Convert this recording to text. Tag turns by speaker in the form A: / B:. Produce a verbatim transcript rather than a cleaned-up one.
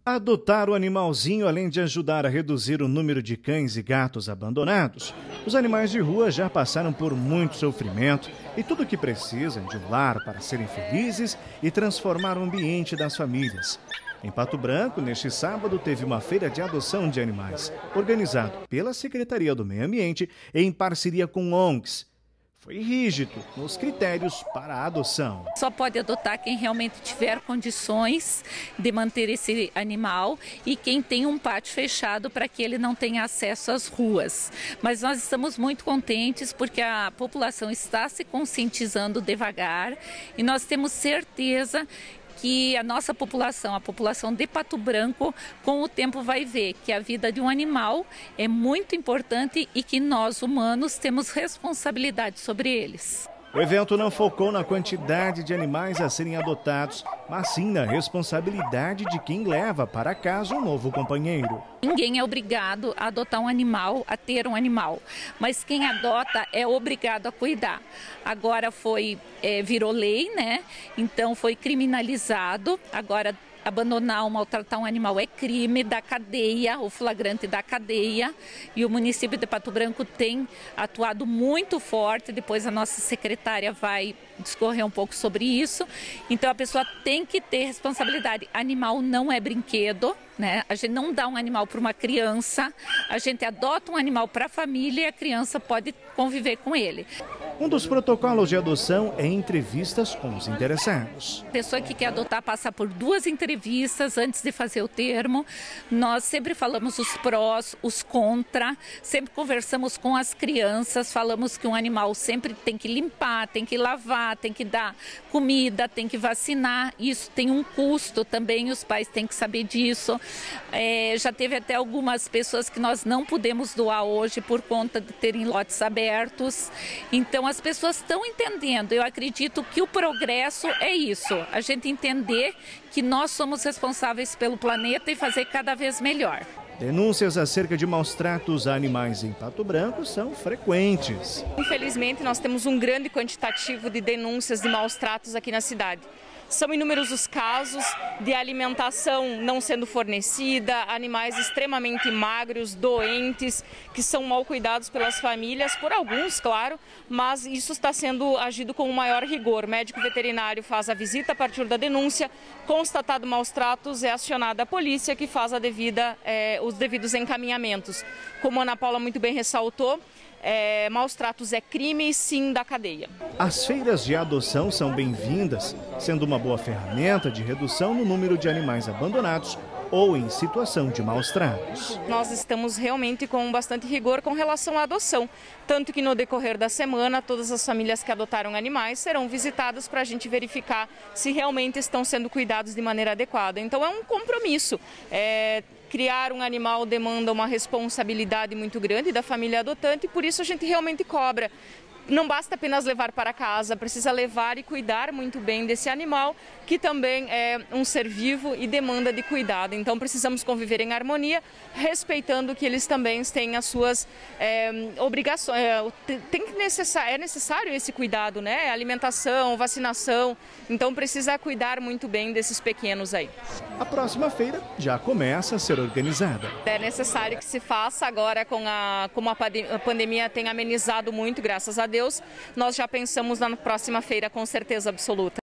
A: Adotar o animalzinho, além de ajudar a reduzir o número de cães e gatos abandonados, os animais de rua já passaram por muito sofrimento e tudo o que precisam de um lar para serem felizes e transformar o ambiente das famílias. Em Pato Branco, neste sábado, teve uma feira de adoção de animais, organizado pela Secretaria do Meio Ambiente em parceria com O N Gs. Foi rígido nos critérios para a adoção.
B: Só pode adotar quem realmente tiver condições de manter esse animal e quem tem um pátio fechado para que ele não tenha acesso às ruas. Mas nós estamos muito contentes porque a população está se conscientizando devagar e nós temos certeza que a nossa população, a população de Pato Branco, com o tempo vai ver que a vida de um animal é muito importante e que nós, humanos, temos responsabilidade sobre eles.
A: O evento não focou na quantidade de animais a serem adotados, mas sim na responsabilidade de quem leva para casa um novo companheiro.
B: Ninguém é obrigado a adotar um animal, a ter um animal, mas quem adota é obrigado a cuidar. Agora foi, é, virou lei, né? Então foi criminalizado, agora abandonar ou maltratar um animal é crime da cadeia, o flagrante da cadeia, e o município de Pato Branco tem atuado muito forte. Depois a nossa secretária vai discorrer um pouco sobre isso. Então a pessoa tem que ter responsabilidade. Animal não é brinquedo, né? A gente não dá um animal para uma criança, a gente adota um animal para a família e a criança pode conviver com ele.
A: Um dos protocolos de adoção é entrevistas com os interessados.
B: A pessoa que quer adotar passa por duas entrevistas antes de fazer o termo. Nós sempre falamos os prós, os contra, sempre conversamos com as crianças, falamos que um animal sempre tem que limpar, tem que lavar, tem que dar comida, tem que vacinar. Isso tem um custo também, os pais têm que saber disso. É, já teve até algumas pessoas que nós não podemos doar hoje por conta de terem lotes abertos. Então as pessoas estão entendendo. Eu acredito que o progresso é isso, a gente entender que nós somos responsáveis pelo planeta e fazer cada vez melhor.
A: Denúncias acerca de maus tratos a animais em Pato Branco são frequentes.
C: Infelizmente, nós temos um grande quantitativo de denúncias de maus tratos aqui na cidade. São inúmeros os casos de alimentação não sendo fornecida, animais extremamente magros, doentes, que são mal cuidados pelas famílias, por alguns, claro, mas isso está sendo agido com o maior rigor. O médico veterinário faz a visita a partir da denúncia, constatado maus tratos, é acionada a polícia que faz a devida, eh, os devidos encaminhamentos. Como a Ana Paula muito bem ressaltou, É, maus tratos é crime, sim, da cadeia.
A: As feiras de adoção são bem-vindas, sendo uma boa ferramenta de redução no número de animais abandonados ou em situação de maus tratos.
C: Nós estamos realmente com bastante rigor com relação à adoção, tanto que no decorrer da semana todas as famílias que adotaram animais serão visitadas para a gente verificar se realmente estão sendo cuidados de maneira adequada. Então é um compromisso. É... Criar um animal demanda uma responsabilidade muito grande da família adotante e por isso a gente realmente cobra. Não basta apenas levar para casa, precisa levar e cuidar muito bem desse animal, que também é um ser vivo e demanda de cuidado. Então precisamos conviver em harmonia, respeitando que eles também têm as suas é, obrigações. É, tem que necessar, é necessário esse cuidado, né? Alimentação, vacinação. Então precisa cuidar muito bem desses pequenos aí.
A: A próxima feira já começa a ser organizada.
C: É necessário que se faça agora, com a, como a pandemia tem amenizado muito, graças a Deus. Deus, nós já pensamos na próxima feira com certeza absoluta.